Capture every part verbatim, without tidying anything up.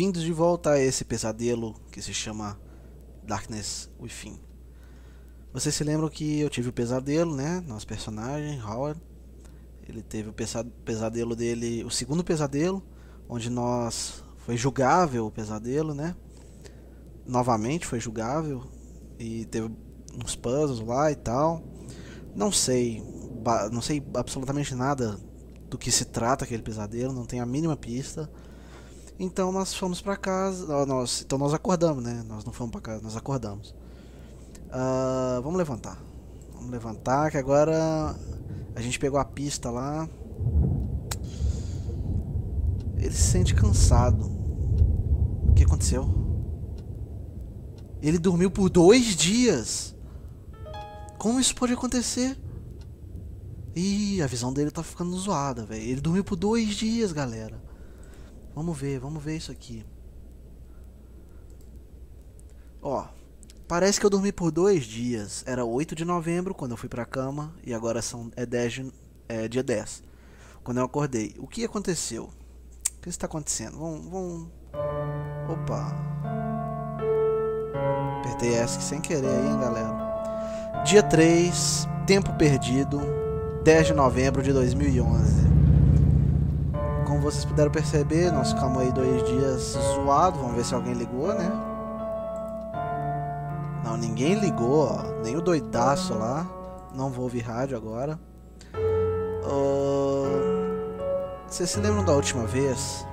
Bem-vindos de volta a esse pesadelo que se chama Darkness Within. Vocês se lembram que eu tive o pesadelo, né? Nosso personagem, Howard. Ele teve o pesadelo dele, o segundo pesadelo, onde nós... Foi julgável o pesadelo, né? Novamente foi julgável. E teve uns puzzles lá e tal. Não sei, não sei absolutamente nada do que se trata aquele pesadelo, não tenho a mínima pista. Então nós fomos pra casa, nós, então nós acordamos, né? Nós não fomos pra casa, nós acordamos. Uh, vamos levantar. Vamos levantar que agora a gente pegou a pista lá. Ele se sente cansado. O que aconteceu? Ele dormiu por dois dias. Como isso pode acontecer? Ih, a visão dele tá ficando zoada, velho. Ele dormiu por dois dias, galera. Vamos ver, vamos ver isso aqui. Ó, parece que eu dormi por dois dias. Era oito de novembro quando eu fui pra cama. E agora são, é, dez de, é dia dez. Quando eu acordei. O que aconteceu? O que está acontecendo? Vamos, vamos... Opa. Apertei ESC sem querer aí, hein, galera. Dia três, tempo perdido. dez de novembro de dois mil e onze. Como vocês puderam perceber, nós ficamos aí dois dias zoados. Vamos ver se alguém ligou, né? Não, ninguém ligou, ó. Nem o doidaço lá. Não vou ouvir rádio agora. uh... Vocês se lembram da última vez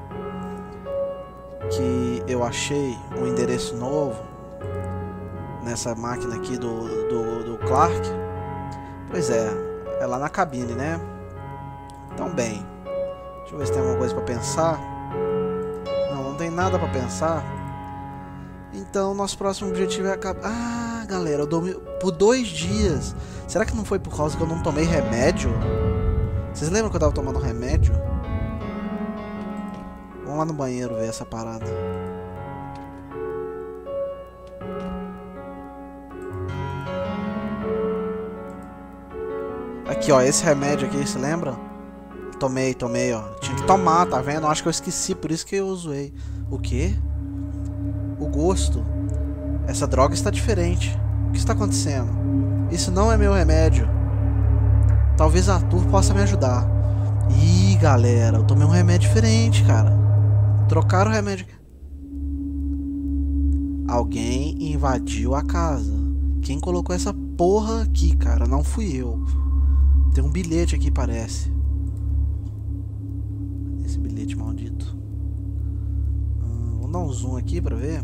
que eu achei um endereço novo nessa máquina aqui do, do, do Clark? Pois é, é lá na cabine, né? Então bem, deixa eu ver se tem alguma coisa pra pensar. Não, não tem nada pra pensar. Então nosso próximo objetivo é acabar... Ah, galera, eu dormi por dois dias. Será que não foi por causa que eu não tomei remédio? Vocês lembram que eu tava tomando remédio? Vamos lá no banheiro ver essa parada. Aqui, ó, esse remédio aqui, se lembra? Tomei, tomei, ó. Tinha que tomar, tá vendo? Acho que eu esqueci, por isso que eu zoei. O quê? O gosto. Essa droga está diferente. O que está acontecendo? Isso não é meu remédio. Talvez Arthur possa me ajudar. Ih, galera, eu tomei um remédio diferente, cara. Trocaram o remédio. Alguém invadiu a casa. Quem colocou essa porra aqui, cara? Não fui eu. Tem um bilhete aqui, parece. Esse bilhete maldito. Hum, vamos dar um zoom aqui pra ver.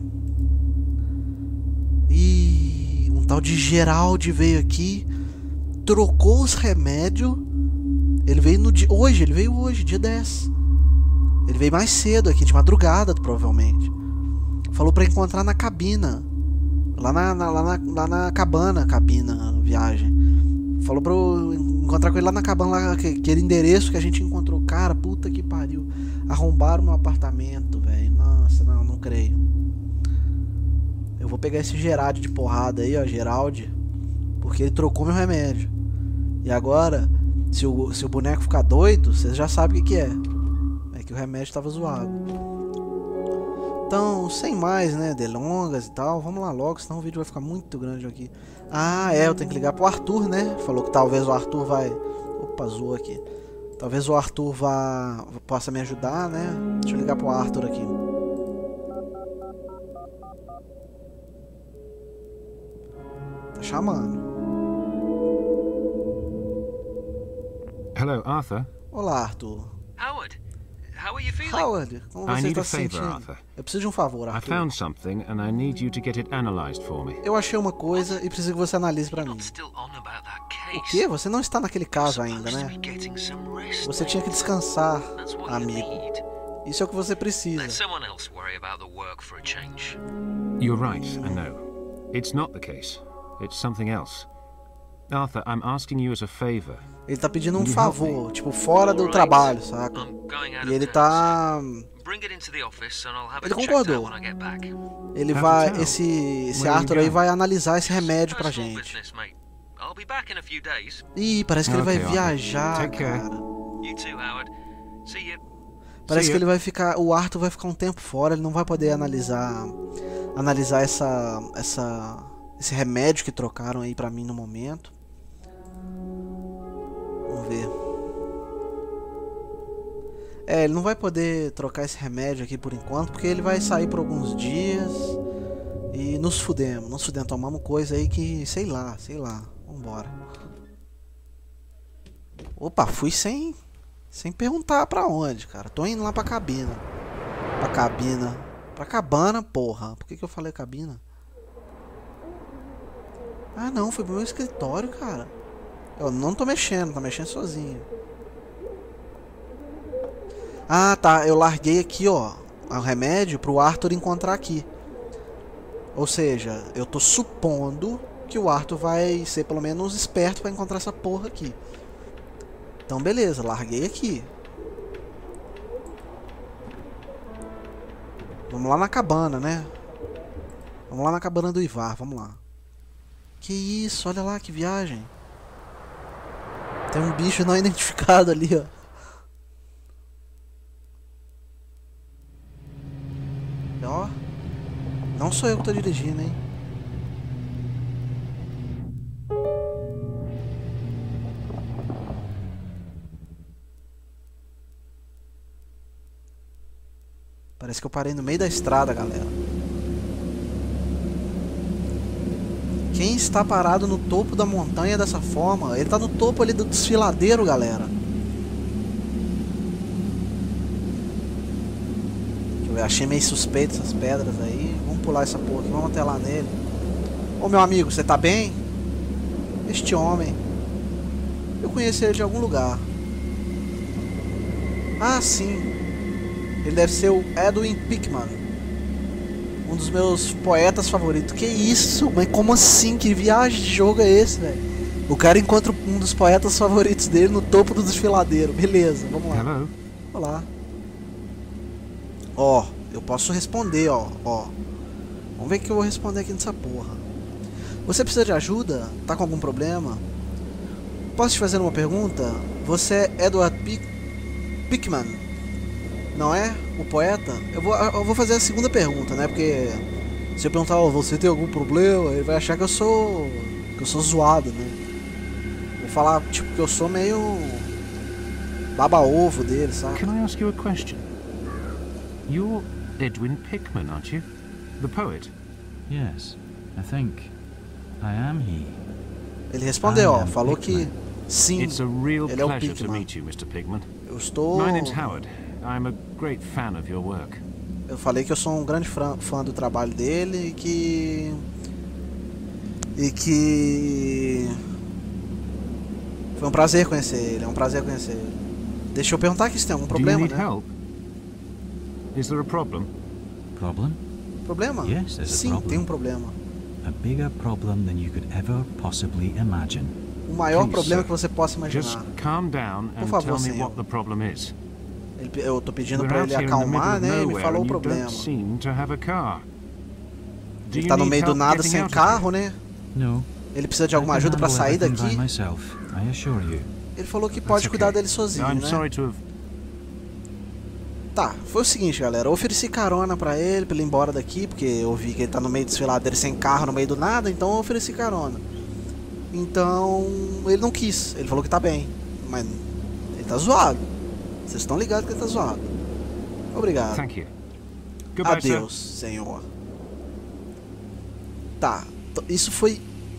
Ih, um tal de Geraldi veio aqui. Trocou os remédios. Ele veio no dia... Hoje, ele veio hoje, dia dez. Ele veio mais cedo aqui, de madrugada, provavelmente. Falou pra encontrar na cabina. Lá na, na, lá na, lá na cabana, cabina, viagem. Falou pra eu encontrar com ele lá na cabana, lá, aquele endereço que a gente encontrou. Cara, puta que pariu. Arrombaram meu apartamento, velho. Nossa, não, não creio. Eu vou pegar esse Geraldi de porrada aí, ó, Geraldi. Porque ele trocou meu remédio. E agora, se o, se o boneco ficar doido, vocês já sabem o que, que é. É que o remédio tava zoado. Então, sem mais, né, delongas e tal, vamos lá logo, senão o vídeo vai ficar muito grande aqui. Ah, é, eu tenho que ligar pro Arthur, né? Falou que talvez o Arthur vai... Opa, zoou aqui. Talvez o Arthur vá... possa me ajudar, né? Deixa eu ligar pro Arthur aqui. Tá chamando. Hello, Arthur. Olá, Arthur. Howard, how are you feeling? Howard, como I você need está a se favor, sentindo? Arthur. Eu preciso de um favor, I Arthur. found something and I need you to get it analyzed for me. Eu achei uma coisa e preciso que você analise pra mim. Not still on about that case. O quê? Você não está naquele caso ainda, Supposed né? to be getting some rest. Você tinha que descansar, That's what you amigo. need. Isso é o que você Let precisa. someone else worry about the work for a change. You're right, I know. It's not the case. It's something else. Arthur, I'm asking you as a favor. Ele tá pedindo um Will you favor, help me? tipo, fora do Alright. trabalho, saca? I'm going out E of ele town tá... soon. Bring it into the office and I'll have Ele it checked concordou. out when I get back. Ele Have vai... a towel. Esse, esse Where are you Arthur aí going? vai analisar esse remédio pra Personal gente. business, mate. I'll be back in a few days. Ih, parece que ele vai Ok, Arthur. viajar, Take care. cara. You too, Howard. See you. Parece que ele vai ficar, o Arthur vai ficar um tempo fora, ele não vai poder analisar analisar essa essa esse remédio que trocaram aí pra mim no momento. Vamos ver. É, ele não vai poder trocar esse remédio aqui por enquanto, porque ele vai sair por alguns dias e nos fudemos, nos fudemos, tomamos coisa aí que, sei lá, sei lá, vambora. Opa, fui sem, sem perguntar pra onde, cara, tô indo lá pra cabina, pra cabina, pra cabana, porra, por que que eu falei cabina? Ah não, foi pro meu escritório, cara, eu não tô mexendo, tô mexendo sozinho. Ah, tá. Eu larguei aqui, ó, o remédio pro Arthur encontrar aqui. Ou seja, eu tô supondo que o Arthur vai ser pelo menos esperto pra encontrar essa porra aqui. Então, beleza. Larguei aqui. Vamos lá na cabana, né? Vamos lá na cabana do Ivar. Vamos lá. Que isso? Olha lá que viagem. Tem um bicho não identificado ali, ó. Ó, não sou eu que tô dirigindo, hein? Parece que eu parei no meio da estrada, galera. Quem está parado no topo da montanha dessa forma? Ele tá no topo ali do desfiladeiro, galera. Eu achei meio suspeito essas pedras aí. Vamos pular essa porra aqui, vamos até lá nele. Ô meu amigo, você tá bem? Este homem, eu conheci ele de algum lugar. Ah, sim. Ele deve ser o Edwin Pickman, um dos meus poetas favoritos. Que isso? Mas como assim? Que viagem de jogo é esse, velho? O cara encontra um dos poetas favoritos dele no topo do desfiladeiro. Beleza, vamos lá. Hello. Olá. Ó, eu posso responder, ó, ó. Vamos ver o que eu vou responder aqui nessa porra. Você precisa de ajuda? Tá com algum problema? Posso te fazer uma pergunta? Você é Edward Pick... Pickman, não é? O poeta? Eu vou, eu vou fazer a segunda pergunta, né? Porque se eu perguntar, ó, você tem algum problema? Ele vai achar que eu sou... que eu sou zoado, né? Vou falar, tipo, que eu sou meio... baba-ovo dele, sabe? Can I ask you a question? You're Edwin Pickman, aren't you? The poet? Yes, I think I am he. Ele respondeu, ó, am falou que Pickman. sim, It's a real ele é o pleasure to Pickman. meet you, mister Pickman. Eu estou... My name's Howard. I'm a great fan of your work. Eu falei que eu sou um grande fã, fã do trabalho dele e que... E que... Foi um prazer conhecer ele, é um prazer conhecer ele. Deixa eu perguntar aqui se tem algum problema, Do you need né? help? Is there a problem? Problem? Problema? Yes, there's a Sim, problem. tem um problema. A bigger problem than you could ever possibly imagine. O maior Please, problema sir. que você possa Just imaginar. calm down Por and favor, tell me senhor. what the problem is. Ele, eu tô pedindo We're pra out ele here in the middle acalmar, of né? E me nowhere falou o and you problema. don't seem to have a car. Do Ele you tá no need meio do help nada, getting sem out of carro, here? né? No. Ele precisa de I alguma can ajuda pra handle sair everything daqui. by myself, I assure you. Ele falou que pode That's cuidar okay. dele sozinho, I'm né? sorry to have... Tá, foi o seguinte, galera. Eu ofereci carona pra ele, pra ele ir embora daqui, porque eu vi que ele tá no meio do desfiladeiro sem carro, no meio do nada, então eu ofereci carona. Então, ele não quis. Ele falou que tá bem, mas ele tá zoado. Vocês estão ligados que ele tá zoado. Obrigado. Thank you. Goodbye, sir. Adeus, senhor. Tá, t- isso foi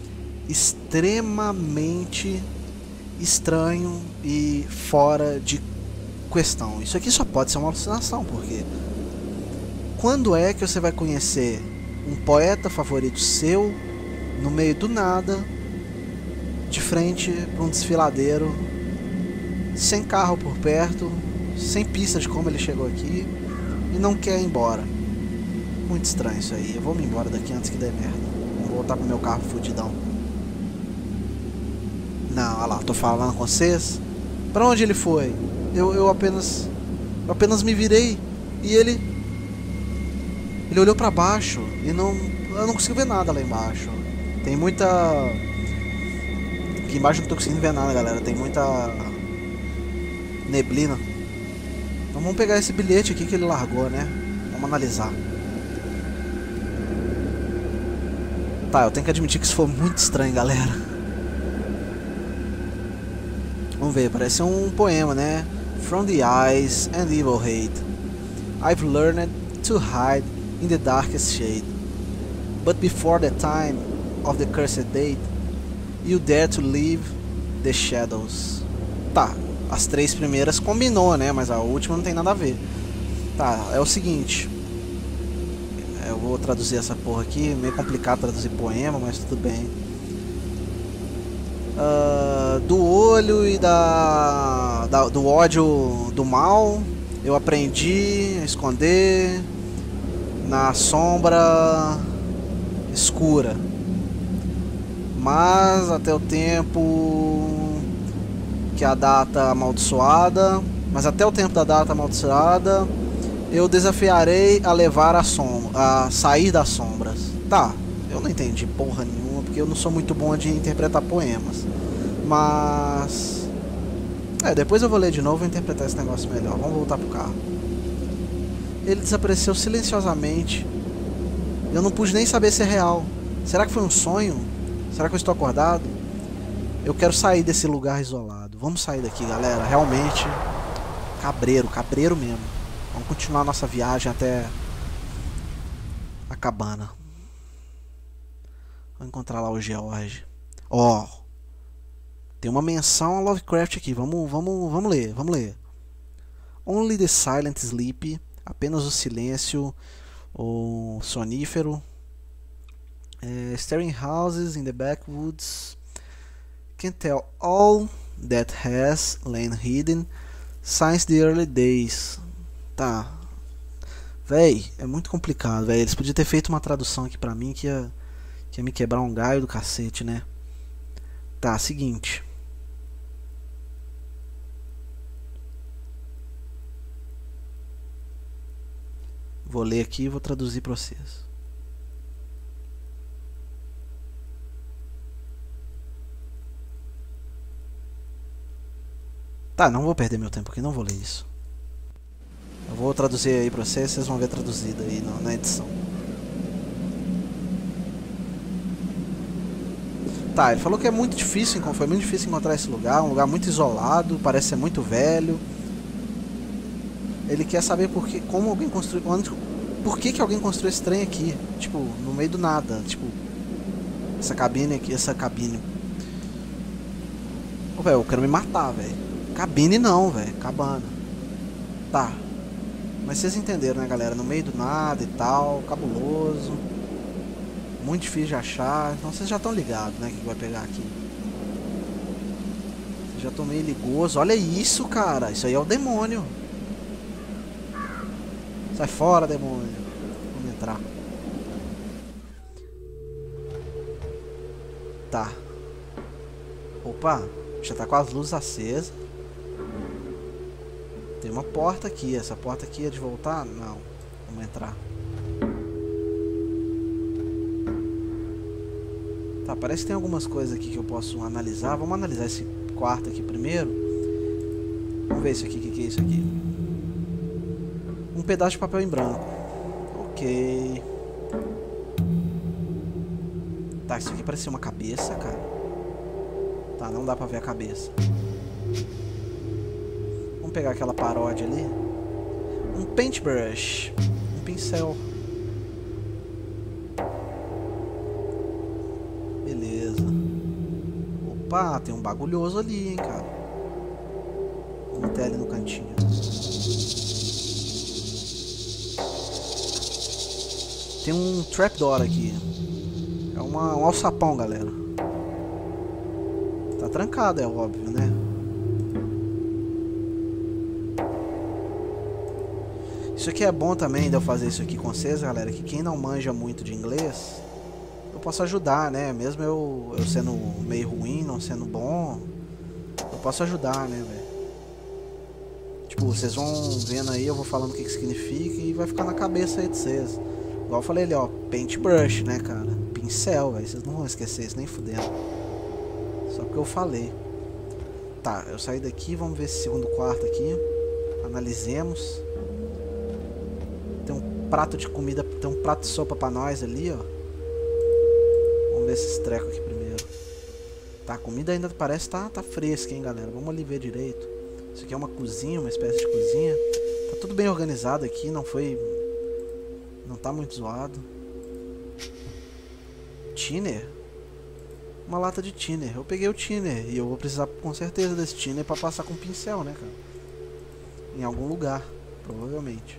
extremamente estranho e fora de questão. Isso aqui só pode ser uma alucinação, porque quando é que você vai conhecer um poeta favorito seu no meio do nada, de frente para um desfiladeiro, sem carro por perto, sem pista de como ele chegou aqui e não quer ir embora? Muito estranho isso aí. Eu vou me embora daqui antes que dê merda. Vou voltar pro meu carro fudidão. Não, olha lá, tô falando com vocês. Pra onde ele foi? Eu, eu apenas eu apenas me virei e ele ele olhou pra baixo e não eu não consigo ver nada lá embaixo. Tem muita aqui embaixo eu não tô conseguindo ver nada, galera. Tem muita neblina. Então vamos pegar esse bilhete aqui que ele largou, né? Vamos analisar. Tá, eu tenho que admitir que isso foi muito estranho, galera. Vamos ver, parece um poema, né? From the eyes and evil hate, I've learned to hide in the darkest shade. But before the time of the cursed date, you dare to leave the shadows. Tá, as três primeiras combinou, né? Mas a última não tem nada a ver. Tá, é o seguinte. Eu vou traduzir essa porra aqui. Meio complicado traduzir poema, mas tudo bem. Uh, do olho e da, da do ódio do mal, eu aprendi a esconder na sombra escura. Mas até o tempo que a data amaldiçoada, mas até o tempo da data amaldiçoada, eu desafiarei a levar a sombra, a sair das sombras. Tá, eu não entendi porra nenhuma, porque eu não sou muito bom de interpretar poemas. Mas é, depois eu vou ler de novo e interpretar esse negócio melhor. Vamos voltar pro carro. Ele desapareceu silenciosamente. Eu não pude nem saber se é real. Será que foi um sonho? Será que eu estou acordado? Eu quero sair desse lugar isolado. Vamos sair daqui, galera. Realmente cabreiro, cabreiro mesmo. Vamos continuar a nossa viagem até a cabana. Vamos encontrar lá o George. Ó, oh, tem uma menção a Lovecraft aqui. Vamos, vamos, vamos ler, vamos ler. Only the silent sleep. Apenas o silêncio, o sonífero. É, staring houses in the backwoods. Can tell all that has lain hidden since the early days. Tá. Véi, é muito complicado, véi. Eles podiam ter feito uma tradução aqui pra mim que ia, que ia me quebrar um galho do cacete, né? Tá, seguinte. Vou ler aqui e vou traduzir pra vocês. Tá, não vou perder meu tempo aqui, não vou ler isso. Eu vou traduzir aí pra vocês, vocês vão ver traduzido aí na, na edição. Tá, ele falou que é muito difícil, foi muito difícil encontrar esse lugar, um lugar muito isolado, parece ser muito velho. Ele quer saber por que, como alguém construiu, onde, por que que alguém construiu esse trem aqui, tipo, no meio do nada, tipo, essa cabine aqui, essa cabine. Ô, velho, eu quero me matar, velho. Cabine não, velho, cabana. Tá. Mas vocês entenderam, né, galera? No meio do nada e tal, cabuloso. Muito difícil de achar. Então vocês já estão ligados, né, o que vai pegar aqui. Já tô meio ligoso. Olha isso, cara. Isso aí é o demônio. Sai fora, demônio. Vamos entrar. Tá. Opa. Já tá com as luzes acesas. Tem uma porta aqui. Essa porta aqui é de voltar? Não. Vamos entrar. Tá, parece que tem algumas coisas aqui que eu posso analisar. Vamos analisar esse quarto aqui primeiro. Vamos ver isso aqui. O que, que é isso aqui? Um pedaço de papel em branco. Ok. Tá, isso aqui parece uma cabeça, cara. Tá, não dá pra ver a cabeça. Vamos pegar aquela paródia ali. Um paintbrush. Um pincel. Beleza. Opa, tem um bagulhoso ali, hein, cara. Vamos ter ali no cantinho. Tem um trapdoor aqui. É uma, um alçapão, galera. Tá trancado, é óbvio, né? Isso aqui é bom também de eu fazer isso aqui com vocês, galera. Que quem não manja muito de inglês, eu posso ajudar, né? Mesmo eu, eu sendo meio ruim, não sendo bom, eu posso ajudar, né, velho? Tipo, vocês vão vendo aí, eu vou falando o que que significa e vai ficar na cabeça aí de vocês. Igual eu falei ali, ó, paintbrush, né, cara? Pincel, velho, vocês não vão esquecer isso nem fudendo. Só porque eu falei. Tá, eu saí daqui, vamos ver esse segundo quarto aqui. Analisemos. Tem um prato de comida, tem um prato de sopa pra nós ali, ó. Vamos ver esses trecos aqui primeiro. Tá, a comida ainda parece tá, tá fresca, hein, galera. Vamos ali ver direito. Isso aqui é uma cozinha, uma espécie de cozinha. Tá tudo bem organizado aqui, não foi... Não tá muito zoado. Thinner? Uma lata de thinner. Eu peguei o thinner e eu vou precisar com certeza desse thinner pra passar com pincel, né, cara? Em algum lugar, provavelmente.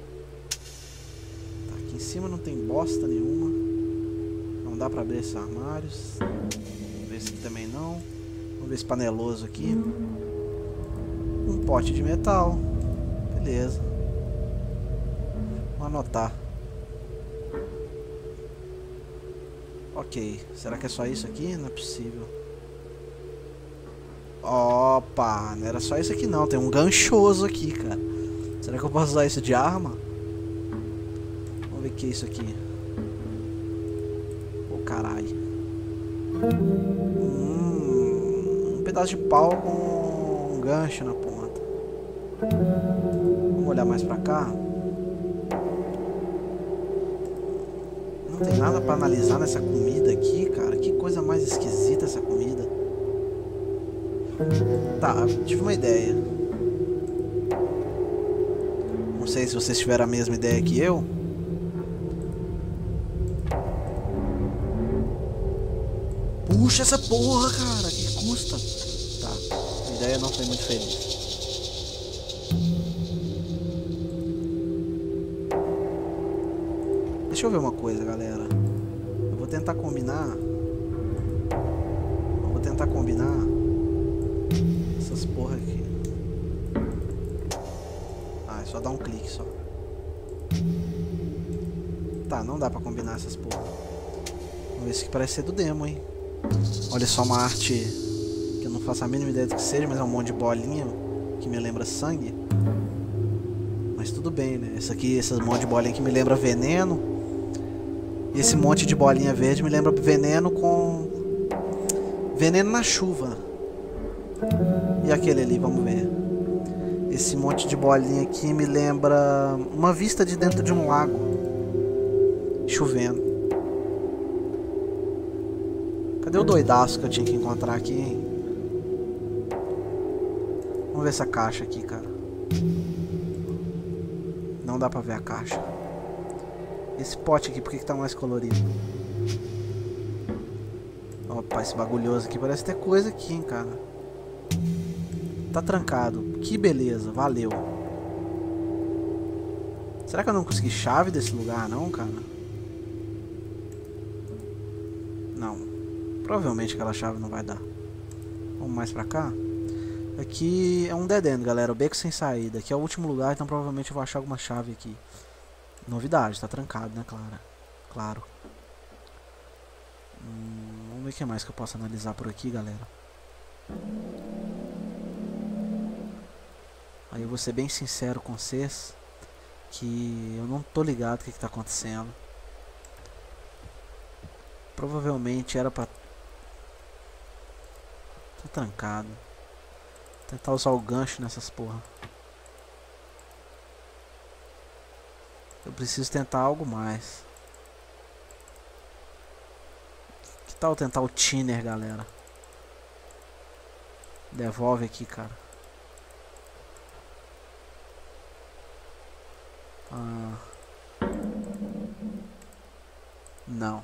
Tá, aqui em cima não tem bosta nenhuma. Não dá pra abrir esses armários. Vamos ver esse aqui também não. Vamos ver esse paneloso aqui. Um pote de metal. Beleza. Vou anotar. Ok. Será que é só isso aqui? Não é possível. Opa, não era só isso aqui não. Tem um ganchoso aqui, cara. Será que eu posso usar isso de arma? Vamos ver o que é isso aqui. Ô, oh, caralho. Hum, um pedaço de pau com um gancho na ponta. Vamos olhar mais pra cá. Não tem nada pra analisar nessa comida aqui, cara. Que coisa mais esquisita essa comida. Tá, tive uma ideia. Não sei se vocês tiveram a mesma ideia que eu. Puxa essa porra, cara. Que custa? Tá, a ideia não foi muito feliz. Deixa eu ver uma coisa, galera. Eu vou tentar combinar. Eu vou tentar combinar essas porra aqui. Ah, é só dar um clique só. Tá, não dá pra combinar essas porra. Vamos ver, esse aqui parece ser do demo, hein? Olha só, uma arte que eu não faço a mínima ideia do que seja, mas é um monte de bolinha que me lembra sangue. Mas tudo bem, né? Esse aqui, esse monte de bolinha que me lembra veneno. E esse monte de bolinha verde me lembra veneno com... Veneno na chuva. E aquele ali, vamos ver. Esse monte de bolinha aqui me lembra uma vista de dentro de um lago. Chovendo. Cadê o doidaço que eu tinha que encontrar aqui, hein? Vamos ver essa caixa aqui, cara. Não dá pra ver a caixa. Esse pote aqui, por que que tá mais colorido? Opa, esse bagulhoso aqui parece ter coisa aqui, hein, cara. Tá trancado. Que beleza, valeu. Será que eu não consegui chave desse lugar, não, cara? Não. Provavelmente aquela chave não vai dar. Vamos mais pra cá. Aqui é um dead end, galera. O beco sem saída. Aqui é o último lugar, então provavelmente eu vou achar alguma chave aqui. Novidade, tá trancado, né, claro. Claro. Hum, vamos ver o que mais que eu posso analisar por aqui, galera. Aí eu vou ser bem sincero com vocês, que eu não tô ligado o que que tá acontecendo. Provavelmente era pra... Tá trancado. Tentar usar o gancho nessas porra. Eu preciso tentar algo mais. Que tal tentar o thinner, galera? Devolve aqui, cara. Ah. Não.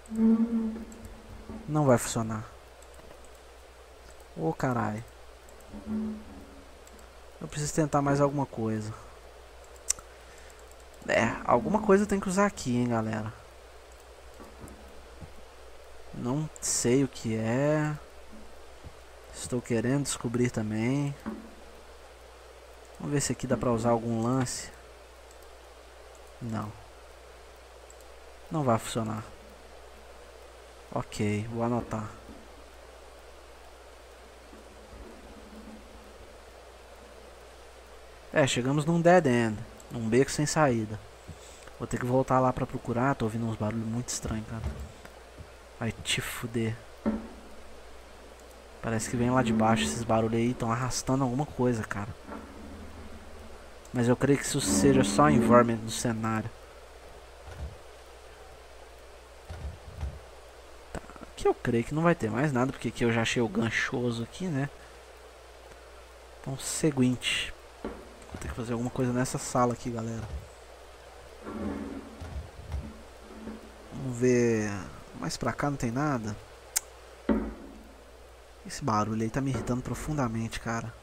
Não vai funcionar. Ô, oh, caralho. Eu preciso tentar mais alguma coisa. É, alguma coisa eu tenho que usar aqui, hein, galera. Não sei o que é. Estou querendo descobrir também. Vamos ver se aqui dá pra usar algum lance. Não. Não vai funcionar. Ok, vou anotar. É, chegamos num dead end. Num beco sem saída. Vou ter que voltar lá pra procurar. Tô ouvindo uns barulhos muito estranhos, cara. Vai te fuder. Parece que vem lá de baixo esses barulhos aí. Estão arrastando alguma coisa, cara. Mas eu creio que isso seja só a environment do cenário. Tá, aqui eu creio que não vai ter mais nada, porque aqui eu já achei o ganchoso aqui, né? Então, seguinte. Vou ter que fazer alguma coisa nessa sala aqui, galera. Vamos ver. Mais pra cá não tem nada. Esse barulho aí tá me irritando profundamente, cara.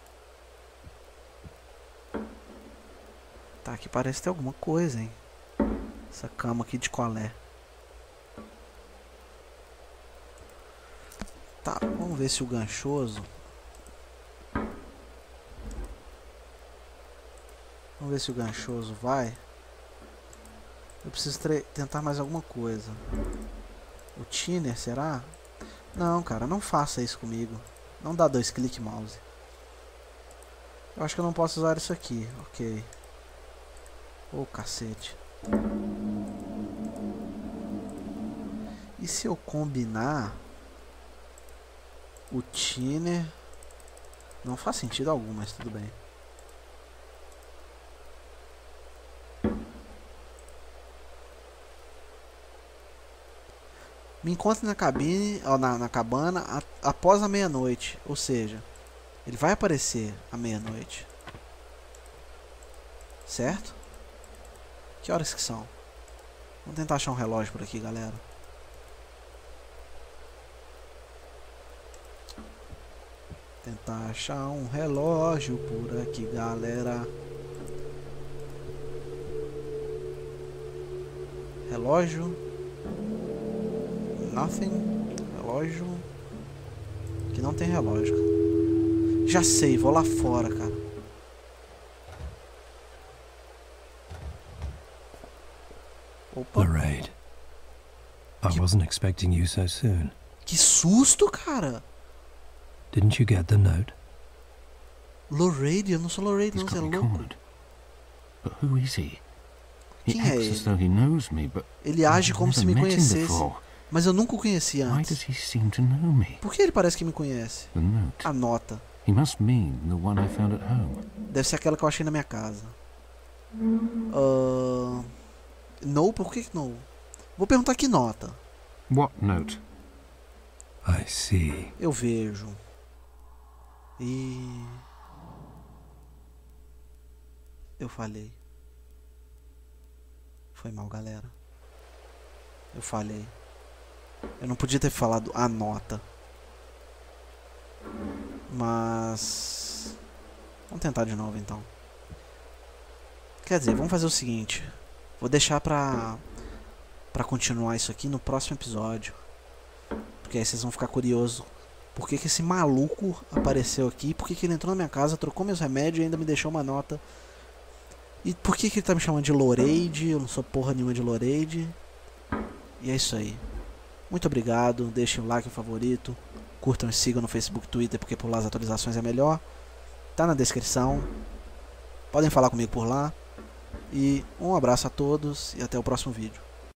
Tá, aqui parece ter alguma coisa, hein. Essa cama aqui de colé. Tá, vamos ver se o ganchoso... Vamos ver se o ganchoso vai. Eu preciso tentar mais alguma coisa. O thinner, será? Não, cara, não faça isso comigo. Não dá dois cliques mouse. Eu acho que eu não posso usar isso aqui. Ok. Ô, oh, cacete. E se eu combinar o thinner? Não faz sentido algum, mas tudo bem. Me encontre na cabine, ó, na, na cabana a, após a meia-noite. Ou seja, ele vai aparecer à meia-noite. Certo? Que horas que são? Vamos tentar achar um relógio por aqui, galera. Tentar achar um relógio por aqui, galera. Relógio. Nothing. Relógio. Aqui não tem relógio. Já sei, vou lá fora, cara. Opa. Lorraine. I wasn't expecting you so soon. Que susto, cara. Didn't you get the note? Lorraine, eu não sou Lorraine, He's não, você é got me louco. cornered. But who is he? He Quem é acts as ele? though he knows me, but Ele age I've como se never me met him conhecesse. before. Mas eu nunca o conheci Why antes. does he seem to know me? Por que ele parece que me conhece? The note. A nota. He must mean the one I found at home. Deve ser aquela que eu achei na minha casa. Uh... No? Por que não? Vou perguntar que nota. What note? I see. Eu vejo. E... Eu falei. Foi mal, galera. Eu falei. Eu não podia ter falado a nota. Mas... Vamos tentar de novo, então. Quer dizer, vamos fazer o seguinte. Vou deixar pra... Pra continuar isso aqui no próximo episódio. Porque aí vocês vão ficar curiosos. Por que que esse maluco apareceu aqui? Por que que ele entrou na minha casa, trocou meus remédios e ainda me deixou uma nota? E por que que ele tá me chamando de Lorraine? Eu não sou porra nenhuma de Lorraine. E é isso aí. Muito obrigado. Deixem o like, o favorito. Curtam e sigam no Facebook e Twitter, porque por lá as atualizações é melhor. Tá na descrição. Podem falar comigo por lá. E um abraço a todos e até o próximo vídeo.